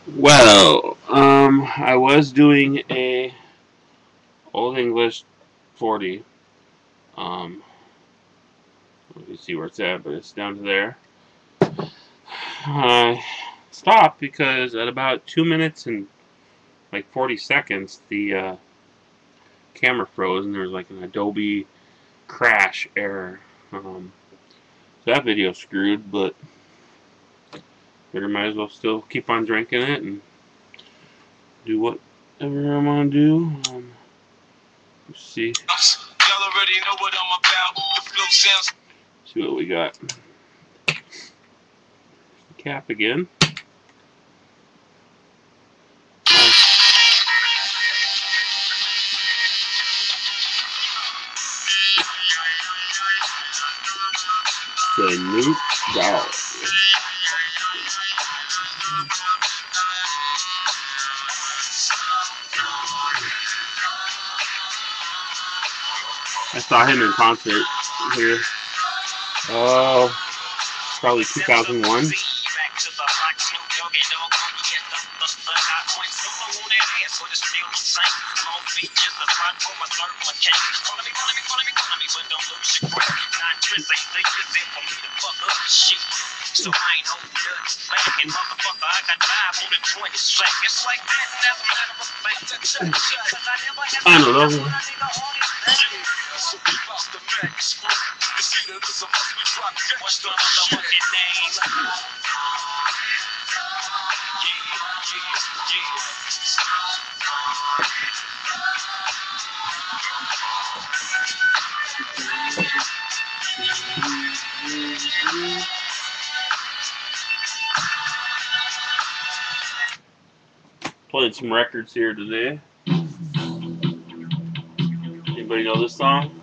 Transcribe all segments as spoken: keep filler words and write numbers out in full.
Well, um, I was doing a Old English forty. Um, let me see where it's at, but it's down to there. I stopped because at about two minutes and like forty seconds, the uh, camera froze and there was like an Adobe crash error. Um, so that video's screwed, but figure might as well still keep on drinking it and do whatever I want to do. Um, let's see. Y'all already know what I'm about. The flow sounds. See what we got. Cap again. The Snoop Dogg. I saw him in concert here. Oh, uh, probably two thousand one. So I ain't holding nuts. Fucking motherfucker, I got five on the twenty slack. It's like that, and as a matter of fact, cause I never had I don't know. So keep out the max. You see that this a must be dropped. What's the motherfucking name? Yeah, yeah, yeah. Played some records here today. Anybody know this song?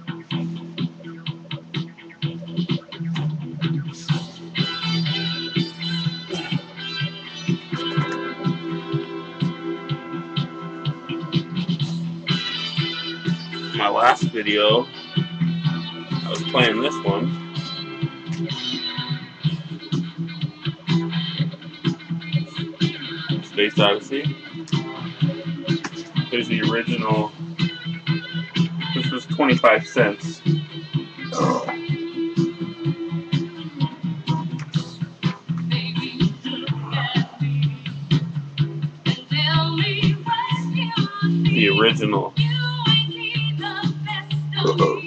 My last video, I was playing this one. Space Odyssey. There's the original. This was twenty-five cents. The original. Uh-oh.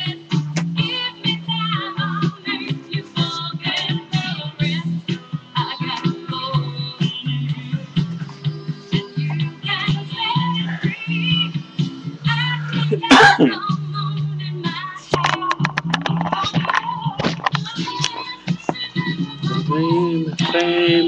Fame, fame.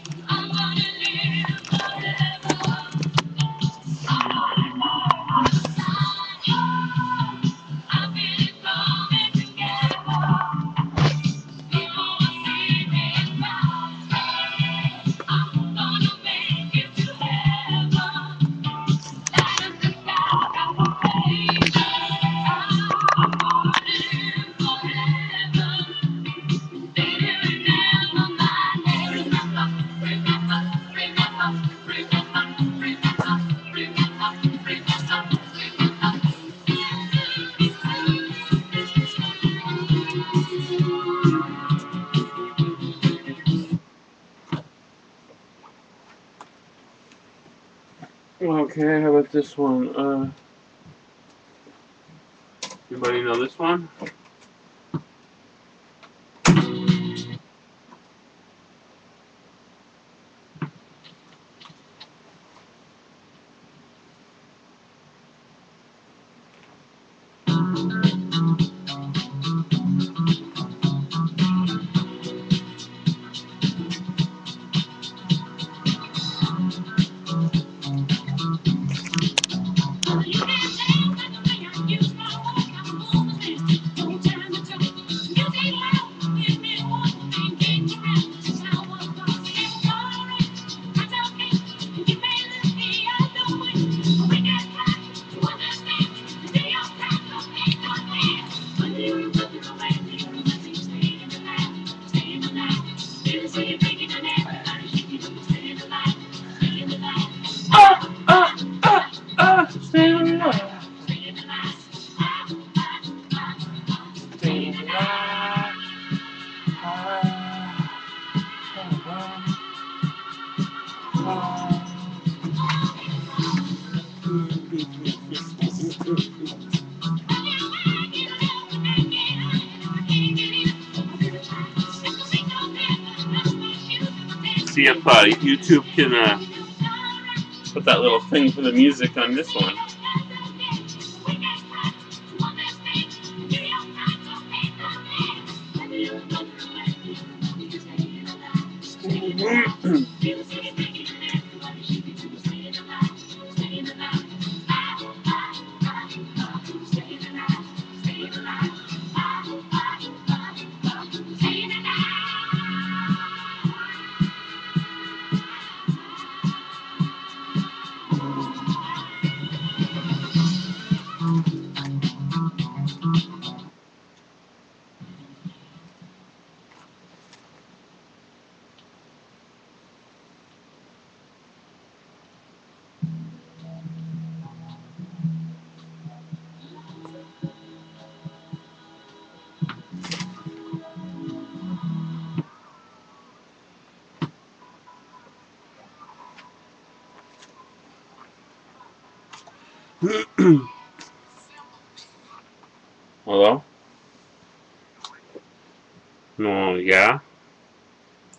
Okay, how about this one? Uh, anybody know this one? See if uh, YouTube can uh, put that little thing for the music on this one. Hello? No, yeah?